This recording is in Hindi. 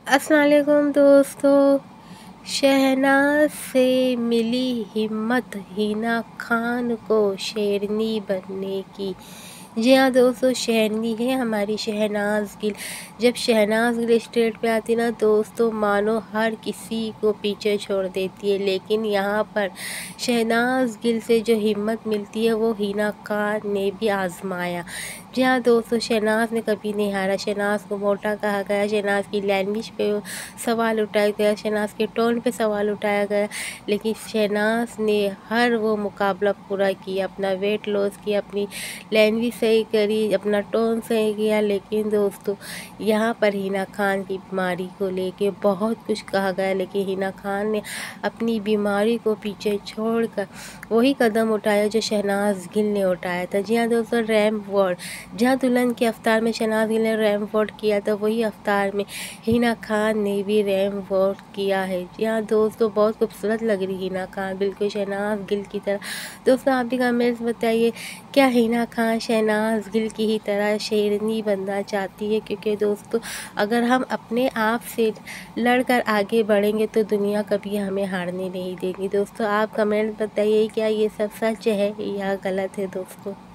अस्सलाम वालेकुम दोस्तों। शहनाज से मिली हिम्मत हिना खान को शेरनी बनने की। जी हाँ दोस्तों, शेरनी है हमारी शहनाज गिल। जब शहनाज गिल स्टेज पे आती ना दोस्तों, मानो हर किसी को पीछे छोड़ देती है। लेकिन यहाँ पर शहनाज गिल से जो हिम्मत मिलती है वो हिना खान ने भी आजमाया। जी हाँ दोस्तों, शहनाज ने कभी नहीं हारा। शहनाज को मोटा कहा गया, शहनाज की लैंग्वेज पे सवाल उठाया गया, शहनाज के टोन पे सवाल उठाया गया, लेकिन शहनाज ने हर वो मुकाबला पूरा किया। अपना वेट लॉस किया, अपनी लैंग्वेज सही करी, अपना टोन सही किया। लेकिन दोस्तों यहाँ पर हिना खान की बीमारी को लेके बहुत कुछ कहा गया, लेकिन हिना खान ने अपनी बीमारी को पीछे छोड़कर वही कदम उठाया जो शहनाज गिल ने उठाया था। जी हाँ दोस्तों, रैंप वॉक, जहाँ दुल्हन के अवतार में शहनाज गिल ने रैंप वॉक किया था, वही अवतार में हिना खान ने भी रैंप वॉक किया है। जी हाँ दोस्तों, बहुत खूबसूरत लग रही हिना खान, बिल्कुल शहनाज गिल की तरह। दोस्तों आप भी कमेंट्स बताइए, क्या हिना खान शहनाज गिल की ही तरह शेरनी बनना चाहती है? क्योंकि दोस्तों अगर हम अपने आप से लड़कर आगे बढ़ेंगे तो दुनिया कभी हमें हारने नहीं देगी। दोस्तों आप कमेंट बताइए, क्या ये सब सच है या गलत है दोस्तों।